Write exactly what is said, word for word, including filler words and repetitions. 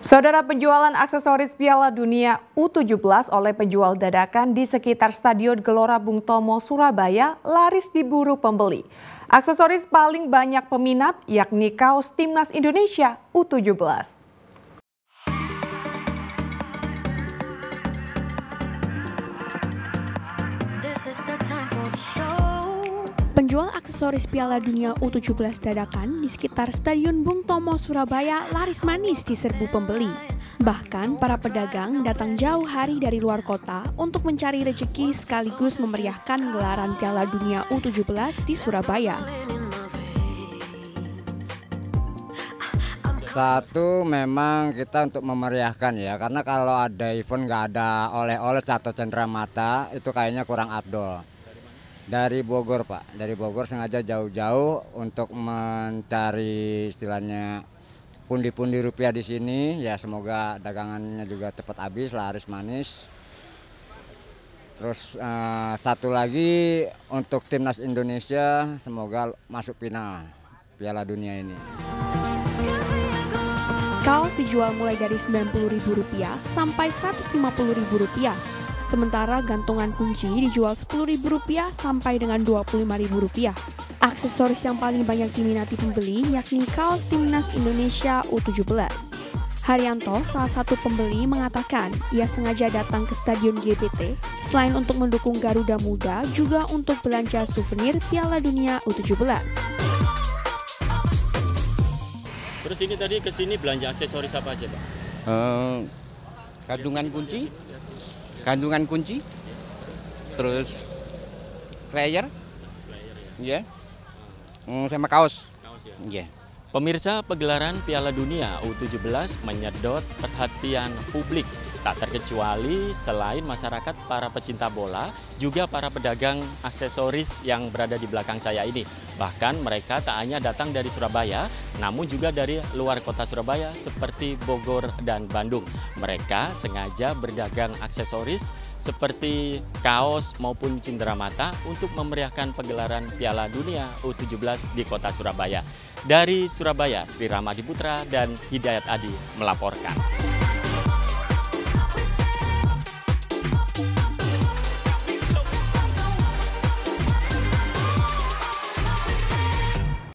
Saudara, penjualan aksesoris Piala Dunia U tujuh belas oleh penjual dadakan di sekitar Stadion Gelora Bung Tomo, Surabaya laris diburu pembeli. Aksesoris paling banyak peminat yakni kaos Timnas Indonesia U tujuh belas. Penjual aksesoris Piala Dunia U tujuh belas dadakan di sekitar Stadion Bung Tomo, Surabaya laris manis diserbu pembeli. Bahkan para pedagang datang jauh hari dari luar kota untuk mencari rezeki sekaligus memeriahkan gelaran Piala Dunia U tujuh belas di Surabaya. Satu, memang kita untuk memeriahkan ya, karena kalau ada event nggak ada oleh-oleh atau cenderamata itu kayaknya kurang afdol. Dari Bogor Pak, dari Bogor sengaja jauh-jauh untuk mencari istilahnya pundi-pundi rupiah di sini. Ya semoga dagangannya juga cepat habis, laris manis. Terus eh, satu lagi untuk Timnas Indonesia, semoga masuk final Piala Dunia ini. Kaos dijual mulai dari sembilan puluh ribu rupiah sampai seratus lima puluh ribu rupiah. Sementara gantungan kunci dijual sepuluh ribu rupiah sampai dengan dua puluh lima ribu rupiah. Aksesoris yang paling banyak diminati pembeli yakni kaos Timnas Indonesia U tujuh belas. Haryanto, salah satu pembeli, mengatakan ia sengaja datang ke Stadion G B T selain untuk mendukung Garuda Muda juga untuk belanja souvenir Piala Dunia U tujuh belas. Terus ini tadi ke sini belanja aksesoris apa aja, Pak? Uh, kandungan kunci, kandungan kunci, terus player, ya, yeah. mm, sama kaos. Kaos ya. Yeah. Pemirsa, pegelaran Piala Dunia U tujuh belas menyedot perhatian publik. Tak terkecuali selain masyarakat, para pecinta bola, juga para pedagang aksesoris yang berada di belakang saya ini. Bahkan mereka tak hanya datang dari Surabaya, namun juga dari luar kota Surabaya seperti Bogor dan Bandung. Mereka sengaja berdagang aksesoris seperti kaos maupun cenderamata untuk memeriahkan pegelaran Piala Dunia U tujuh belas di kota Surabaya. Dari Surabaya, Sri Ramadi Putra dan Hidayat Adi melaporkan.